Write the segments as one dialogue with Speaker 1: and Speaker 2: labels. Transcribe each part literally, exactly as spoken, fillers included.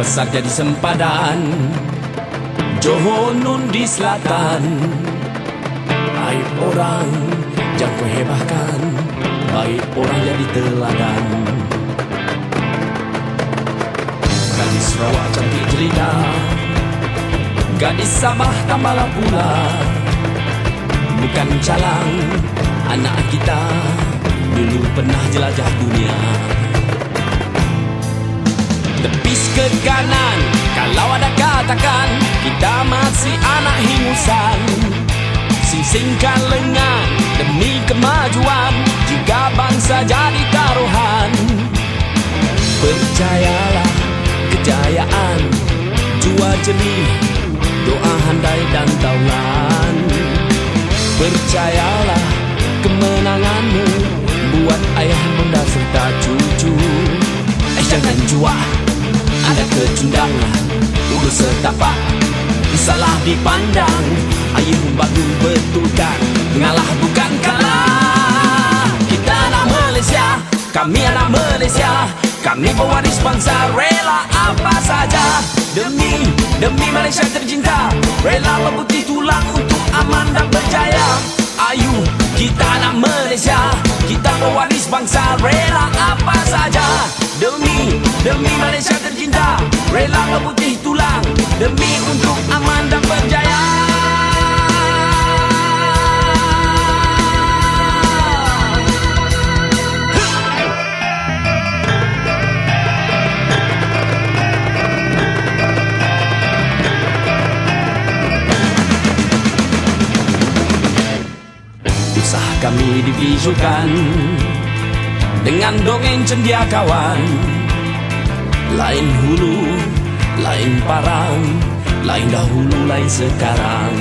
Speaker 1: besar jadi sempadan. Johor Nun di selatan, aib orang jangan kau hebahkan, baik orang jadi teladan. Gadis Sarawak cantik jelita, gadis Sabah tambahlah pula. Bukan calang, anak kita dulu pernah jelajah dunia. Tepis ke kanan, kalau ada katakan kita masih anak hingusan. Sing-singkan lengan demi kemajuan, jika bangsa jadi taruhan. Percayalah kejayaan, jua jeli, doa handai dan taulan. Percayalah kemenanganmu, buat ayah bunda serta cucu. Eh jangan jua, ada kecundangan, ulu setapak, salah dipandang. Ayo bangun betulkan, ngalah bukan kalah. Kita anak Malaysia, kami anak Malaysia, kami pewaris bangsa, rela apa saja demi demi Malaysia tercinta, rela berputih tulang untuk aman dan berjaya. Ayo kita anak Malaysia, kita pewaris bangsa, rela apa saja demi demi Malaysia tercinta, rela berputih tulang demi untuk aman dan berjaya. Usaha kami divisukan dengan dongeng cendia kawan. Lain hulu, lain parang, lain dahulu, lain sekarang.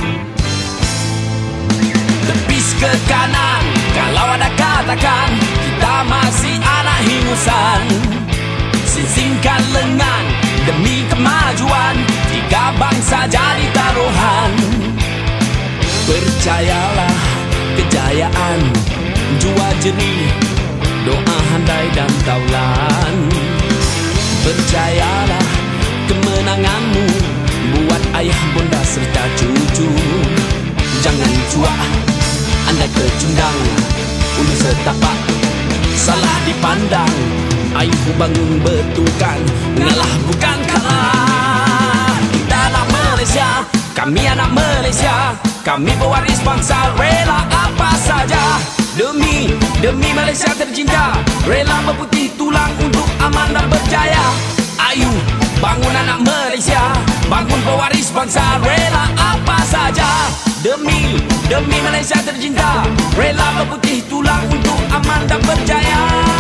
Speaker 1: Tepis ke kanan, kalau ada katakan kita masih anak hingusan. Sing-singkan lengan demi kemajuan, jika bangsa jadi taruhan. Percayalah kejayaan, jua jeri, doa handai dan taulan. Percayalah kemenanganmu, buat ayah bunda serta cucu. Jangan cuak, anda kecundang, ulu setapak, salah dipandang. Ayo bangun betulkan, ngalah bukan kalah. Kita anak Malaysia, kami anak Malaysia, kami pewaris bangsa, rela apa saja demi demi Malaysia tercinta, rela berputih tulang untuk aman dan berjaya. Ayo bangun anak Malaysia, bangun pewaris bangsa, rela apa saja demi demi Malaysia tercinta, rela berputih tulang untuk aman dan berjaya.